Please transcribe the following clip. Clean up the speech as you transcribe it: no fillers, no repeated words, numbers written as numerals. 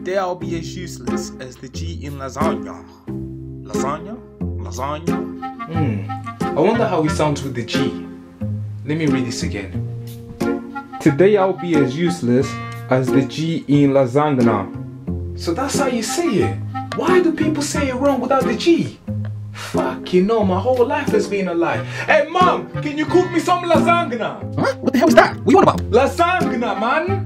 Today I'll be as useless as the G in lasagna. Lasagna? Lasagna? I wonder how it sounds with the G. Let me read this again. Today I'll be as useless as the G in lasagna. So that's how you say it. Why do people say it wrong without the G? Fuck, you know, my whole life has been a lie. Hey mom, can you cook me some lasagna? Huh? What the hell is that? What are you on about? Lasagna, man!